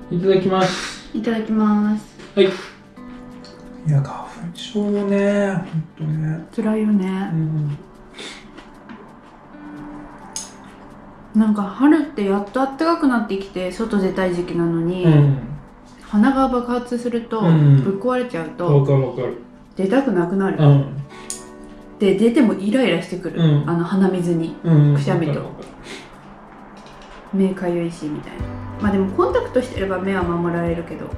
いただきます。 いただきます。 はい。いや、花粉症ね、ほんとね。 辛いよね。なんか春ってやっと暖かくなってきて外出たい時期なのに、鼻が爆発すると、ぶっ壊れちゃうと、 わかるわかる。 出たくなくなる。で、出てもイライラしてくる。鼻水に、くしゃみと。目かゆいしみたいな。まあでもコンタクトしてれば目は守られるけど、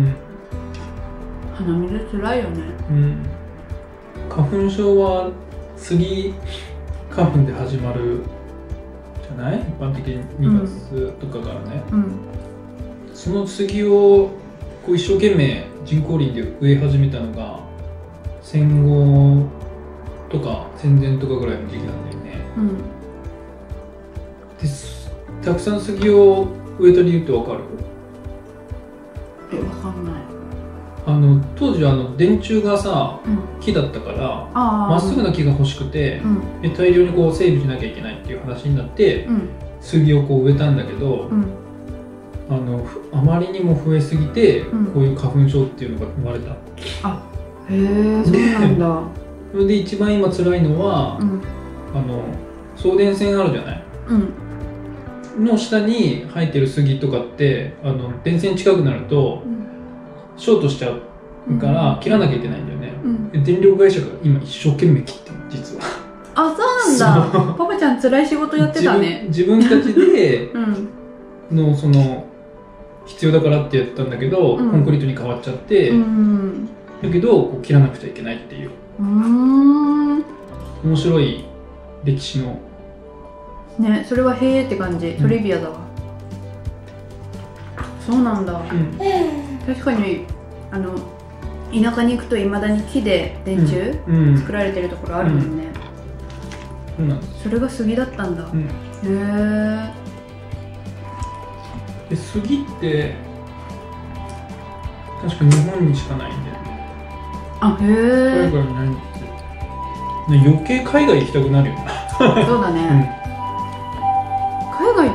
鼻水つらいよね。 花粉症はスギ花粉で始まるじゃない？一般的に2月とかからね。そのスギをこう一生懸命人工林で植え始めたのが戦後とか戦前とかぐらいの時期なんだよね。で、たくさんスギを植えた理由ってわかる？ わかんない。 当時は電柱がさ、木だったからまっすぐな木が欲しくて、大量にこう整備しなきゃいけないっていう話になって、杉をこう植えたんだけど、あまりにも増えすぎて、こういう花粉症っていうのが生まれた。 へえ、そうなんだ。 それで一番今辛いのは、送電線あるじゃない、の下に生えてる杉とかって電線近くなると、ショートしちゃうから切らなきゃいけないんだよね。電力会社が今一生懸命切ってる、実は。 そうなんだ。パパちゃん辛い仕事やってたね。 自分たちでのその必要だからってやったんだけど、コンクリートに変わっちゃって、だけどこう切らなくちゃいけないっていう面白い歴史のね。それはへーって感じ。トリビアだわ。そうなんだ。確かに田舎に行くといまだに木で電柱作られてるところあるもんね。それが杉だったんだ。へえ。 で、杉って確か日本にしかないんだよね。 へえ。 海外にないんだって。余計海外行きたくなるよね。 そうだね。海外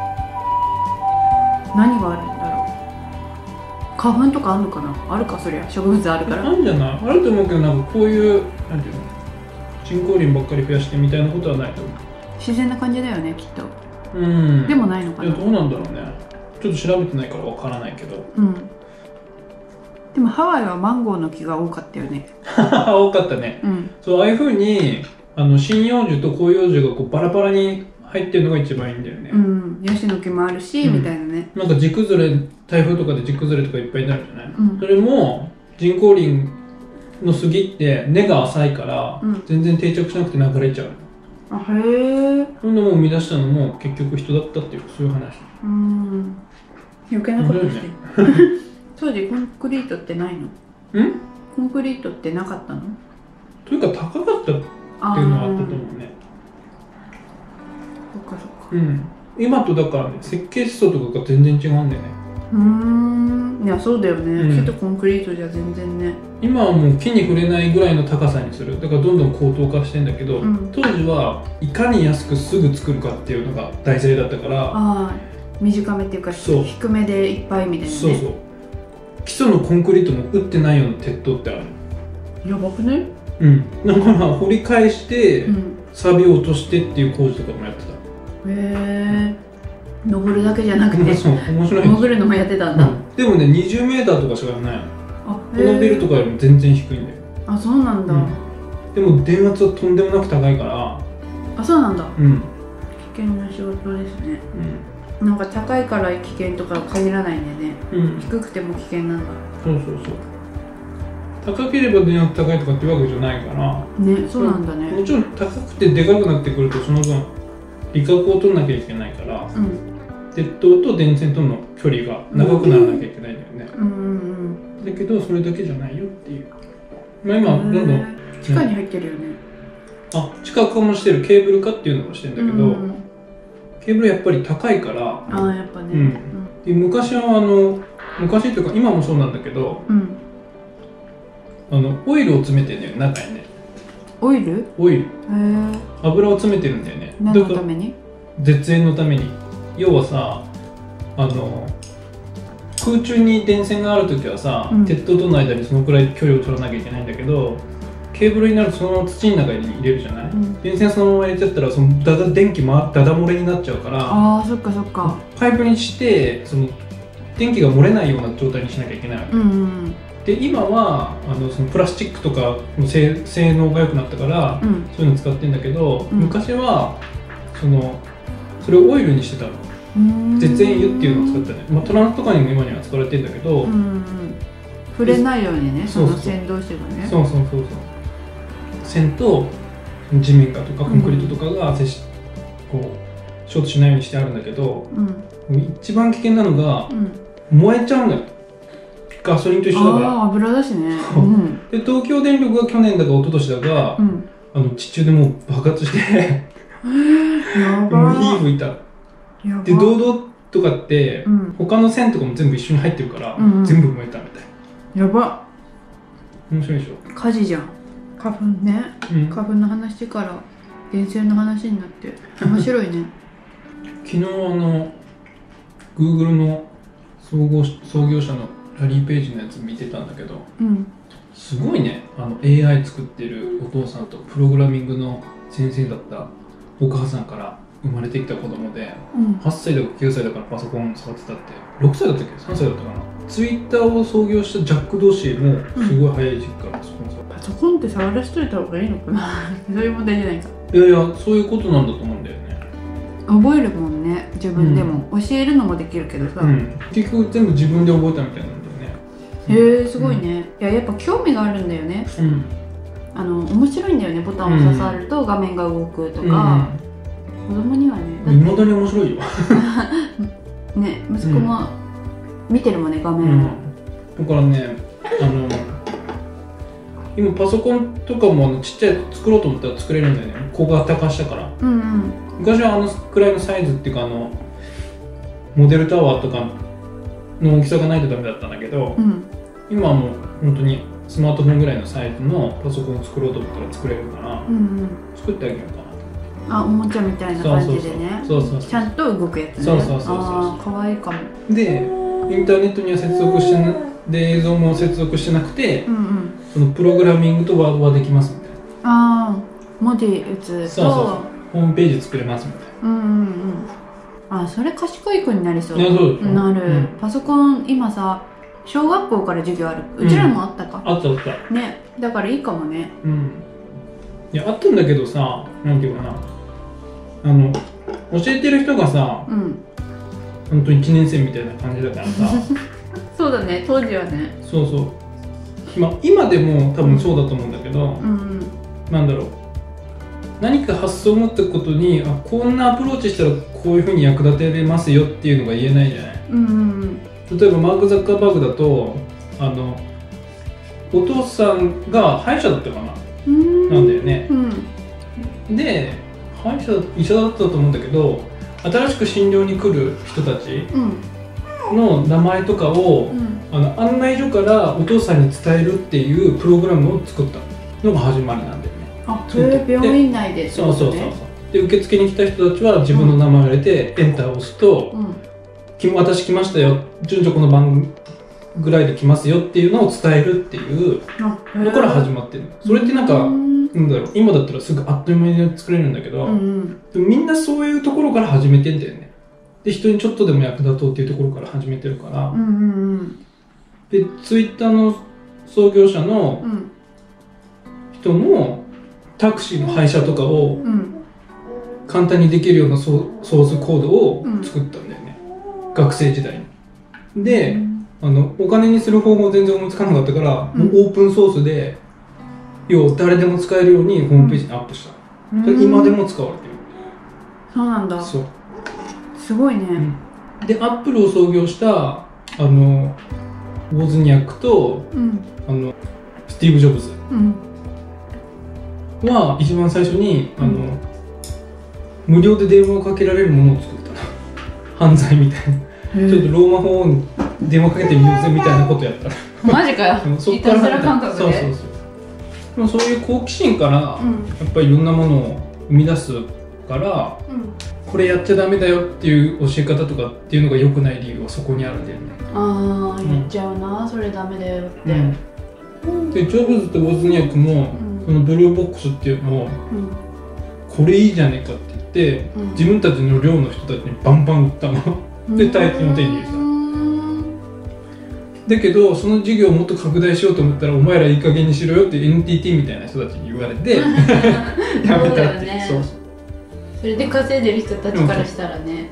何があるんだろう。花粉とかあるのかな。あるか、そりゃ植物あるから。 あるんじゃない？あると思うけど、なんかこういうなんていうの、人工林ばっかり増やしてみたいなことはないと思う。 自然な感じだよね、きっと。でもないのかな。 いや、どうなんだろうね。ちょっと調べてないからわからないけど。 でもハワイはマンゴーの木が多かったよね。 多かったね。そう、ああいう風に針葉樹と広葉樹がこうバラバラに入ってるのが一番いいんだよね。 ヤシの木もあるし、みたいなね。 なんか地崩れ、台風とかで地崩れとかいっぱいになるじゃない。それも人工林の杉って根が浅いから、全然定着しなくて流れちゃう。 へえ。 そんなもん生み出したのも結局人だったっていう、そういう話。 余計なことして当時コンクリートってないの？コンクリートってなかったの？ というか高かったっていうのはあったと思うね。 そっかそっか。 今とだからね、設計思想とかが全然違うんだよね。 いや、そうだよね。木とコンクリートじゃ全然ね。 今はもう木に触れないぐらいの高さにする。だからどんどん高騰化してんだけど、当時はいかに安くすぐ作るかっていうのが大事だったから、 短めっていうか低めでいっぱいみたいなね。 そうそう。基礎のコンクリートも打ってないような鉄塔ってある。 やばくね？ だから掘り返して、錆を落としてっていう工事とかもやってた。 へえ。登るだけじゃなくて、 そう、面白い。 潜るのもやってたんだ。 でもね、20メーターとかしかないの。このビルとかよりも全然低いんだよ。 そうなんだ。 でも電圧はとんでもなく高いから。 そうなんだ。危険な仕事ですね。なんか高いから危険とか限らないんでね。低くても危険なんだ。 そうそうそう。高ければ電圧高いとかってわけじゃないからね。そうなんだね。 もちろん高くてでかくなってくるとその分理覚を取らなきゃいけないから、鉄塔と電線との距離が長くならなきゃいけないんだよね。だけどそれだけじゃないよっていう。今どんどん地下に入ってるよね。 地下化もしてる。ケーブル化っていうのもしてるんだけど、ケーブルやっぱり高いから。 やっぱね。 昔は昔っていうか今もそうなんだけど、オイルを詰めてるんだよ、中にね。 オイル？ 油を詰めてるんだよね。 何のために？ 絶縁のために。要はさ、 空中に電線がある時はさ、鉄塔との間にそのくらい距離を取らなきゃいけないんだけど、ケーブルになるとそのまま土の中に入れるじゃない、電線そのまま入れちゃったらその電気ダダ漏れになっちゃうから、 ああそっかそっか、 パイプにしてその電気が漏れないような状態にしなきゃいけないわけ、で今はそのプラスチックとかの性能が良くなったから、そういうの使ってるんだけど、昔はそれをオイルにしてたの。絶縁油っていうのを使ったね、トランスとかにも今には使われてるんだけど、 触れないようにね、その線同士がね、 そう線と地面がとかコンクリートとかがこうショートしないようにしてあるんだけど、一番危険なのが、燃えちゃうんだよ。ガソリンと一緒だから。 油だしね。 で東京電力が去年だか一昨年だか、地中でもう爆発してもう火吹いた。で銅道とかって、他の線とかも全部一緒に入ってるから、全部燃えたみたい。 やば。 面白いでしょ。 火事じゃん。花粉ね、花粉の話から電線の話になって面白いね。 昨日Google の創業者のラリー・ページのやつ見てたんだけど、すごいね。AI 作ってるお父さんとプログラミングの先生だったお母さんから生まれてきた子供で、8歳だか9歳だからパソコン触ってたって。6歳だったっけ3歳だったかな。ツイッターを創業したジャック・ドシーもすごい早い時期からパソコン触ってパソコンって触らしといた方がいいのかな。そういう問題じゃないか。 いやいや、そういうことなんだと思うんだよね。 覚えるもんね、自分でも、教えるのもできるけどさ、 結局全部自分で覚えたみたいなんだよね。 へえ、すごいね。いや、やっぱ興味があるんだよね。面白いんだよね。ボタンを刺さると画面が動くとか、子供にはね、 いまだに面白いよ。 ね、息子も見てるもんね、画面を。 だからね、今パソコンとかもちっちゃい作ろうと思ったら作れるんだよね。小型化したから。昔はくらいのサイズっていうかモデルタワーとかの大きさがないとダメだったんだけど、今はもう本当にスマートフォンぐらいのサイズのパソコンを作ろうと思ったら作れるから、作ってあげようかな。 おもちゃみたいな感じでね。ちゃんと動くやつね。かわいいかも。 でインターネットには接続してで映像も接続してなくて、そのプログラミングとワードはできますみたいな。 文字打つとホームページ作れますみたいな。 それ賢い子になりそう。 なる。パソコン今さ、小学校から授業ある。うちらもあったか。 あったね、だからいいかもね。 いや、あったんだけどさ、なんていうかな、教えてる人がさ、本当1年生みたいな感じだからさ。 そうだね、当時はね。 今でも多分そうだと思うんだけど、なんだろう、何か発想を持ったことに、こんなアプローチしたらこういうふうに役立てれますよっていうのが言えないじゃない。例えばマーク・ザッカーバーグだとお父さんが歯医者だったかな、なんだよね。で医者だったと思うんだけど、新しく診療に来る人たちの名前とかを、案内所からお父さんに伝えるっていうプログラムを作ったのが始まりなんだよね。 病院内で。 そうで、受付に来た人たちは自分の名前を入れてエンターを押すと、私来ましたよ、順序この番ぐらいで来ますよっていうのを伝えるっていうのから始まってる。それってなんだろう、今だったらすぐあっという間に作れるんだけど、でもみんなそういうところから始めてんだよね。で、人にちょっとでも役立とうっていうところから始めてるから。で、ツイッターの創業者の人もタクシーの配車とかを簡単にできるようなソースコードを作ったんだよね、学生時代に。で、お金にする方法全然思いつかなかったから、もうオープンソースで誰でも使えるようにホームページにアップした。それ今でも使われてる。 そうなんだ。 そう、 すごいね。 で、アップルを創業したウォズニャックと、スティーブ・ジョブズは一番最初に無料で電話をかけられるものを作った犯罪みたいな、ちょっとローマ法王に電話かけてみようぜみたいなことやったマジかよ。いたずら感覚で。 でもそういう好奇心からやっぱりいろんなものを生み出すから、 これやっちゃダメだよっていう教え方とかっていうのが良くない理由はそこにあるんだよね。 ああ、言っちゃうな、それダメだよって。 でジョブズとウォズニャックも、そのブルーボックスっていうのを、これいいじゃねえかって言って、自分たちの寮の人たちにバンバン売ったの。で大金を手に入れた。だけどその事業をもっと拡大しようと思ったら、お前らいい加減にしろよって NTT みたいな人たちに言われてやめたっていう。そうそれで稼いでる人たちからしたらね。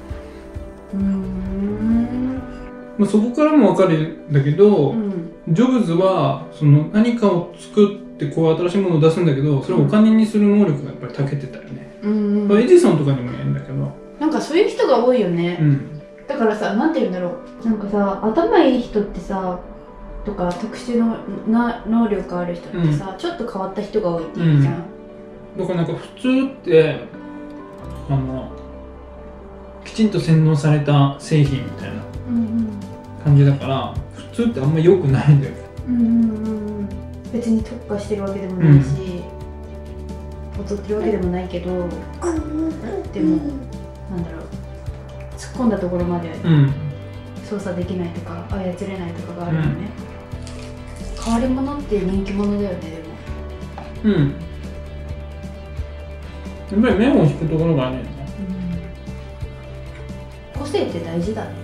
まあ、そこからも分かるんだけど、ジョブズはその何かを作ってこう新しいものを出すんだけど、それをお金にする能力がやっぱり長けてたよね。エジソンとかにも言えるんだけど、 なんかそういう人が多いよね。だからさ、なんて言うんだろう、なんかさ、頭いい人ってさとか特殊の能力ある人ってさ、ちょっと変わった人が多いって言うじゃん。だからなんか普通ってきちんと洗脳された製品みたいな感じだから、普通ってあんま良くないんだよ。 別に特化してるわけでもないし、劣ってるわけでもないけど、でもなんだろう、突っ込んだところまで操作できないとか操れないとかがあるよね。変わり者って人気者だよね。でもやっぱり目を引くところがあるよね。 個性って大事だね。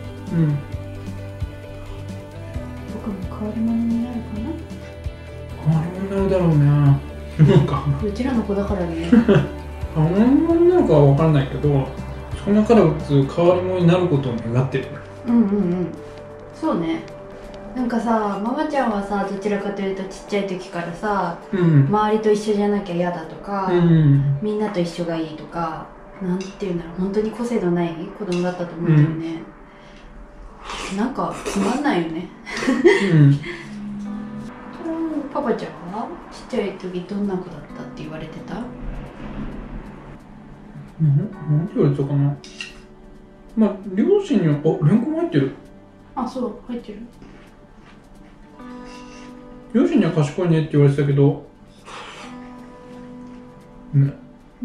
僕も変わり者になるかな。変わり者になるだろうね。なんかうちらの子だからね。 変わり者になるかは分からないけど、少なからず変わり者になることを願ってる。 そうね。なんかさ、ママちゃんはさ、どちらかというとちっちゃい時からさ、周りと一緒じゃなきゃ嫌だとか、みんなと一緒がいいとか、なんていうんだろう、本当に個性のない子供だったと思うんだよね。なんかつまんないよね。パパちゃんはちっちゃい時どんな子だったって言われてた？ なんて言われてたかな。まあ両親には、レンコン入ってる。 あ、そう、入ってる。 両親には賢いねって言われてたけどね。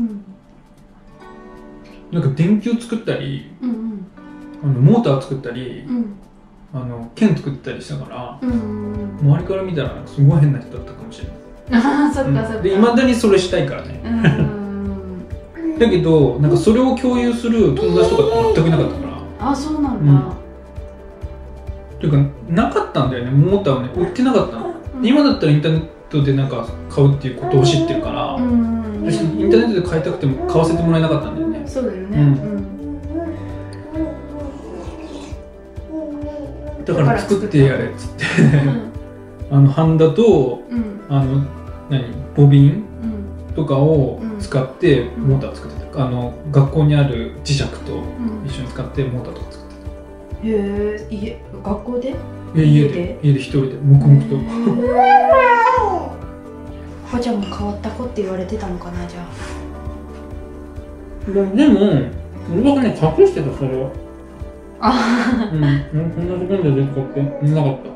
なんか電球作ったり、モーター作ったり、剣作ったりしたから、周りから見たらすごい変な人だったかもしれない。 ああ、そっかそっか。 で、いまだにそれしたいからね。だけど、なんかそれを共有する友達とかって全くいなかったから。 あ、そうなんだ。 というか、なかったんだよね、モーターをね、売ってなかったの。今だったらインターネットでなんか買うっていうことを知ってるから、インターネットで買いたくても買わせてもらえなかったんだよね。 そうだよね。 だから作ってやれっつってハンダとボビンとかを使ってモーター作ってた。学校にある磁石と一緒に使ってモーターとか作ってた。 へえ、学校で？ 家で一人で黙々と。 パパちゃんも変わった子って言われてたのかな、じゃあ。 でも俺はね、隠してた、それは。こんなところで出てこって見なかった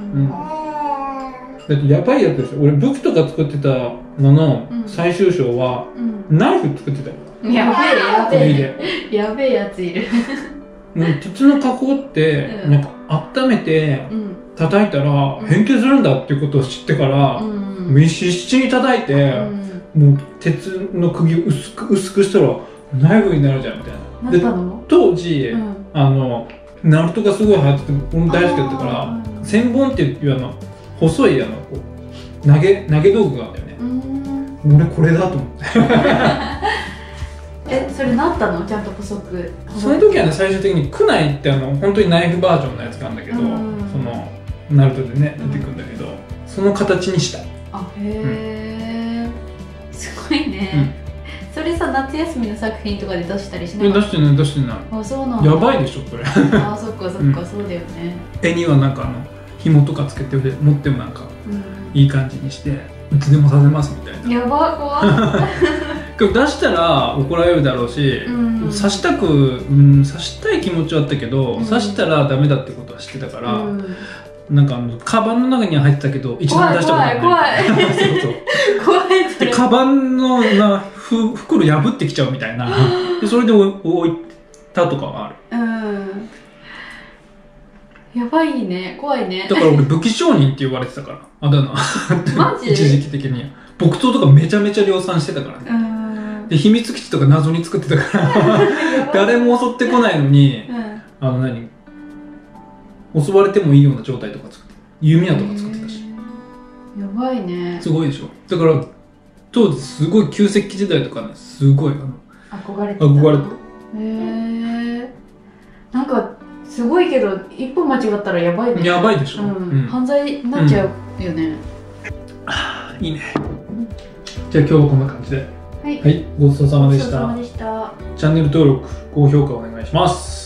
。だってやばいやつですよ。俺武器とか作ってたのの最終章はナイフ作ってたよ。 やべえやついる。 鉄の加工ってなんか温めて叩いたら変形するんだっていうことを知ってから、必死に叩いて、もう鉄の釘を薄くしたらナイフになるじゃんみたいな。で当時、ナルトがすごい流行ってて、俺大好きだったから、千本っていう細い投げ道具があったよね。俺これだと思って。 それなったの？ちゃんと細く。 その時はね、最終的にクナイって本当にナイフバージョンのやつがあるんだけど、そのナルトでね出てくるんだけど、その形にした。 あ、へえ、すごいね。それさ、夏休みの作品とかで出したりしなかった？出してない。あ、そうなんだ。やばいでしょこれ。あ、そっかそっか、そうだよね。 絵にはなんか紐とかつけて持ってもなんかいい感じにしていつでもさせますみたいな。 やば、怖出したら怒られるだろうし、刺したい気持ちはあったけど、刺したらダメだってことは知ってたから、なんかカバンの中には入ってたけど一度も出したことない。怖い。 怖い。 でカバンの袋破ってきちゃうみたいなでそれで置いたとかはある。 やばいね、怖いね。 だから俺武器商人って呼ばれてたから、あだ名マジ一時期的には木刀とかめちゃめちゃ量産してたからね。で秘密基地とか謎に作ってたから誰も襲ってこないのに、襲われてもいいような状態とか作って、弓矢とか作ってたし。 やばいね。 すごいでしょ。だから当時すごい旧石器時代とかね、すごい憧れてた。なんかすごいけど一歩間違ったらやばいね。 やばいでしょ。 犯罪になっちゃうよね。 いいね。じゃあ今日はこんな感じで、はい、ごちそうさまでした。チャンネル登録、高評価お願いします。